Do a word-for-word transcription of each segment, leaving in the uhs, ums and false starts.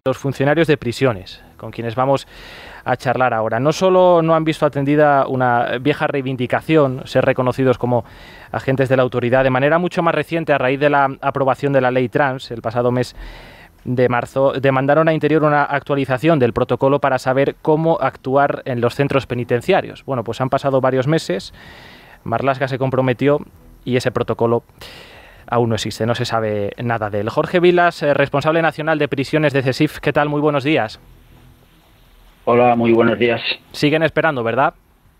Los funcionarios de prisiones, con quienes vamos a charlar ahora, no solo no han visto atendida una vieja reivindicación, ser reconocidos como agentes de la autoridad, de manera mucho más reciente, a raíz de la aprobación de la ley trans, el pasado mes de marzo, demandaron a Interior una actualización del protocolo para saber cómo actuar en los centros penitenciarios. Bueno, pues han pasado varios meses, Marlaska se comprometió y ese protocolo aún no existe, no se sabe nada de él. Jorge Vilas, eh, responsable nacional de prisiones de CESIF, ¿qué tal? Muy buenos días. Hola, muy buenos días. Siguen esperando, ¿verdad?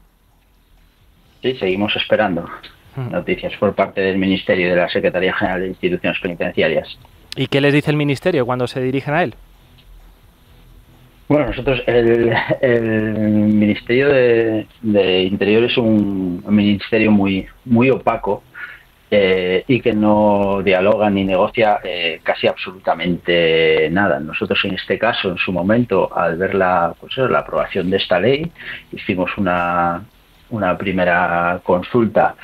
Sí, seguimos esperando noticias por parte del Ministerio y de la Secretaría General de Instituciones Penitenciarias. ¿Y qué les dice el Ministerio cuando se dirigen a él? Bueno, nosotros, el, el Ministerio de, de Interior es un, un ministerio muy, muy opaco, Eh, y que no dialoga ni negocia eh, casi absolutamente nada. Nosotros en este caso, en su momento, al ver la, pues, la aprobación de esta ley, hicimos una, una primera consulta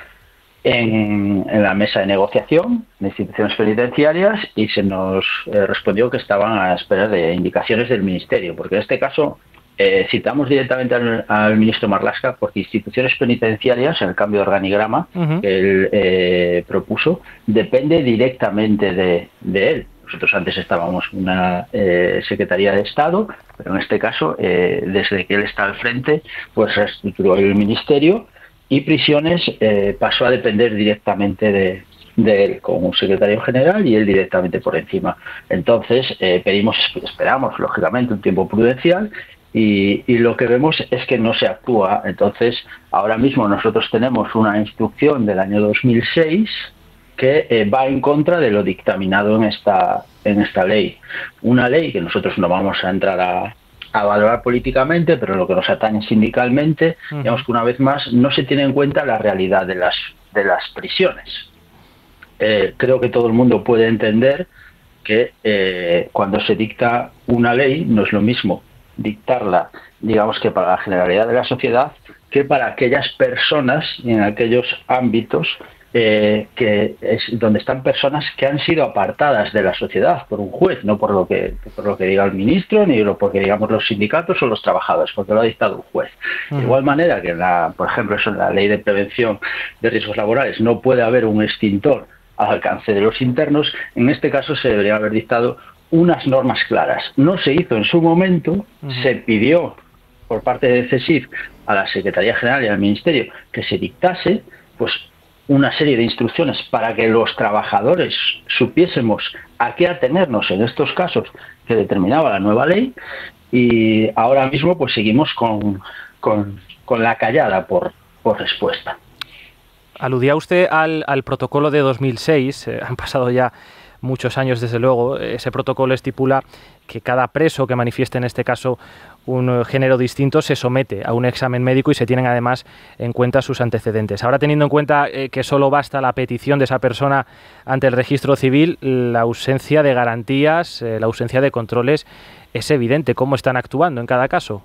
en, en la mesa de negociación de instituciones penitenciarias y se nos eh, respondió que estaban a espera de indicaciones del Ministerio, porque en este caso Eh, citamos directamente al, al ministro Marlaska porque instituciones penitenciarias, en el cambio de organigrama uh-huh. que él eh, propuso, depende directamente de, de él. Nosotros antes estábamos en una eh, Secretaría de Estado, pero en este caso, eh, desde que él está al frente, pues reestructuró el ministerio y prisiones eh, pasó a depender directamente de, de él, con un secretario general y él directamente por encima. Entonces, eh, pedimos, esperamos, lógicamente, un tiempo prudencial. Y, y lo que vemos es que no se actúa. Entonces, ahora mismo nosotros tenemos una instrucción del año dos mil seis que eh, va en contra de lo dictaminado en esta, en esta ley. Una ley que nosotros no vamos a entrar a, a valorar políticamente, pero lo que nos atañe sindicalmente, uh-huh. digamos que una vez más no se tiene en cuenta la realidad de las, de las prisiones. Eh, creo que todo el mundo puede entender que eh, cuando se dicta una ley no es lo mismo dictarla, digamos que para la generalidad de la sociedad, que para aquellas personas y en aquellos ámbitos eh, que es donde están personas que han sido apartadas de la sociedad por un juez, no por lo que por lo que diga el ministro, ni lo porque digamos los sindicatos o los trabajadores, porque lo ha dictado un juez. Uh-huh. De igual manera que, la, por ejemplo, eso en la ley de prevención de riesgos laborales no puede haber un extintor al alcance de los internos, en este caso se debería haber dictado unas normas claras. No se hizo en su momento, uh-huh. se pidió por parte de CESIF a la Secretaría General y al Ministerio que se dictase pues una serie de instrucciones para que los trabajadores supiésemos a qué atenernos en estos casos que determinaba la nueva ley, y ahora mismo pues seguimos con, con, con la callada por, por respuesta. Aludía usted al, al protocolo de dos mil seis, eh, han pasado ya muchos años, desde luego. Ese protocolo estipula que cada preso que manifieste, en este caso, un género distinto, se somete a un examen médico y se tienen además en cuenta sus antecedentes. Ahora, teniendo en cuenta eh, que solo basta la petición de esa persona ante el registro civil, la ausencia de garantías, eh, la ausencia de controles es evidente. ¿Cómo están actuando en cada caso?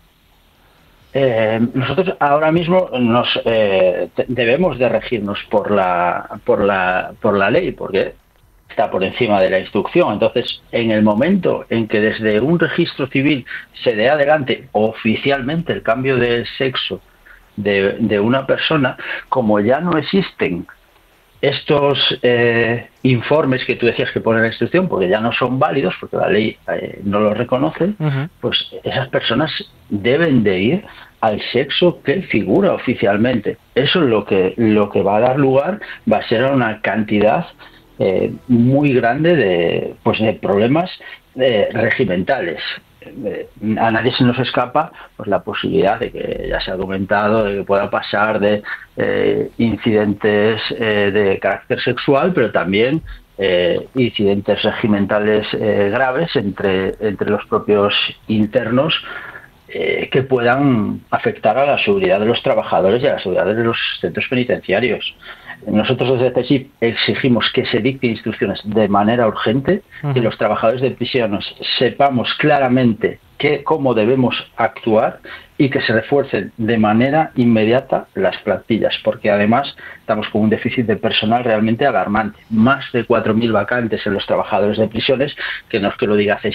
Eh, nosotros ahora mismo nos eh, debemos de regirnos por la, por la, por la ley, porque está por encima de la instrucción. Entonces, en el momento en que desde un registro civil se dé adelante oficialmente el cambio de sexo de, de una persona, como ya no existen estos eh, informes que tú decías que pone la instrucción, porque ya no son válidos, porque la ley eh, no los reconoce, uh-huh. pues esas personas deben de ir al sexo que figura oficialmente. Eso es lo que, lo que va a dar lugar, va a ser a una cantidad Eh, muy grande de, pues, de problemas eh, regimentales. Eh, a nadie se nos escapa pues la posibilidad de que, ya se ha documentado, de que pueda pasar de eh, incidentes eh, de carácter sexual, pero también eh, incidentes regimentales eh, graves entre, entre los propios internos, eh, que puedan afectar a la seguridad de los trabajadores y a la seguridad de los centros penitenciarios. Nosotros desde CESIF exigimos que se dicte instrucciones de manera urgente, uh-huh. que los trabajadores de prisiones sepamos claramente que, cómo debemos actuar y que se refuercen de manera inmediata las plantillas, porque además estamos con un déficit de personal realmente alarmante. Más de cuatro mil vacantes en los trabajadores de prisiones, que no es que lo diga CESIF,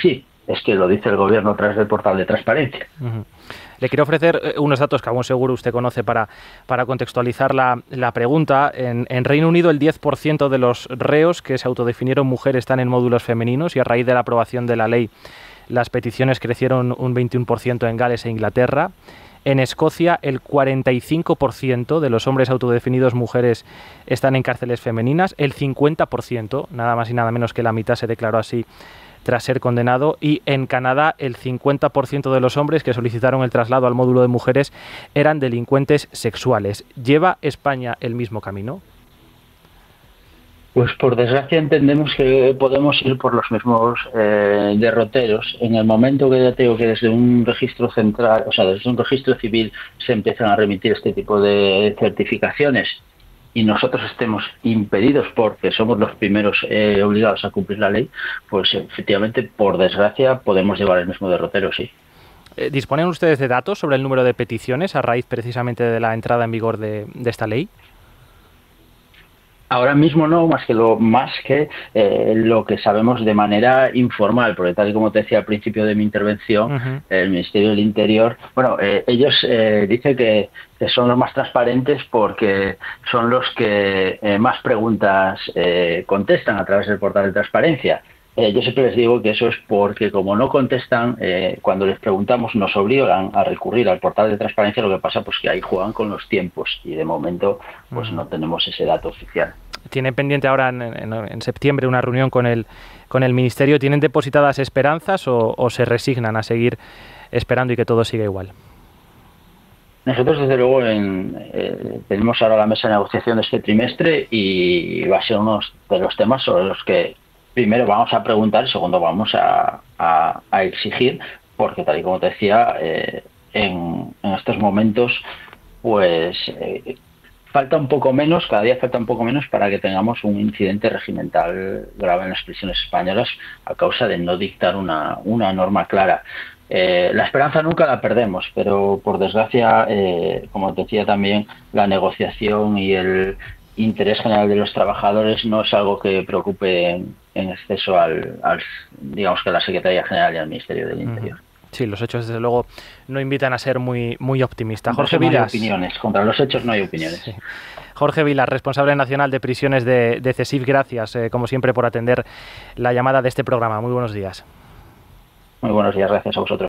es que lo dice el Gobierno a través del portal de transparencia. Uh-huh. Le quiero ofrecer unos datos que aún seguro usted conoce para, para contextualizar la, la pregunta. En, en Reino Unido, el diez por ciento de los reos que se autodefinieron mujer están en módulos femeninos, y a raíz de la aprobación de la ley, las peticiones crecieron un veintiuno por ciento en Gales e Inglaterra. En Escocia, el cuarenta y cinco por ciento de los hombres autodefinidos mujeres están en cárceles femeninas. El cincuenta por ciento, nada más y nada menos que la mitad, se declaró así tras ser condenado. Y en Canadá, el cincuenta por ciento de los hombres que solicitaron el traslado al módulo de mujeres eran delincuentes sexuales. ¿Lleva España el mismo camino? Pues por desgracia entendemos que podemos ir por los mismos eh, derroteros. En el momento que ya tengo que desde un registro central, o sea, desde un registro civil se empiezan a remitir este tipo de certificaciones y nosotros estemos impedidos porque somos los primeros eh, obligados a cumplir la ley, pues efectivamente, por desgracia, podemos llevar el mismo derrotero, sí. ¿Disponen ustedes de datos sobre el número de peticiones a raíz precisamente de la entrada en vigor de, de esta ley? Ahora mismo no, más que lo más que eh, lo que sabemos de manera informal, porque tal y como te decía al principio de mi intervención, uh-huh. el Ministerio del Interior, bueno, eh, ellos eh, dicen que, que son los más transparentes porque son los que eh, más preguntas eh, contestan a través del portal de transparencia. Eh, yo siempre les digo que eso es porque como no contestan, eh, cuando les preguntamos nos obligan a recurrir al portal de transparencia. Lo que pasa pues que ahí juegan con los tiempos y de momento pues no tenemos ese dato oficial. Tienen pendiente ahora en, en, en septiembre una reunión con el, con el Ministerio. ¿Tienen depositadas esperanzas o, o se resignan a seguir esperando y que todo siga igual? Nosotros, desde luego, en, eh, tenemos ahora la mesa de negociación de este trimestre y va a ser uno de los temas sobre los que primero vamos a preguntar y segundo vamos a, a, a exigir, porque tal y como te decía, eh, en, en estos momentos pues eh, falta un poco menos, cada día falta un poco menos para que tengamos un incidente regimental grave en las prisiones españolas a causa de no dictar una, una norma clara. Eh, la esperanza nunca la perdemos, pero por desgracia, eh, como te decía también, la negociación y el interés general de los trabajadores no es algo que preocupe en, en exceso al, al, digamos que a la Secretaría General y al Ministerio del Interior. Sí, los hechos desde luego no invitan a ser muy, muy optimistas. Jorge Vilas. No hay opiniones, contra los hechos no hay opiniones. Sí. Jorge Vilas, responsable nacional de prisiones de, de CESIF, gracias eh, como siempre por atender la llamada de este programa. Muy buenos días. Muy buenos días, gracias a vosotros.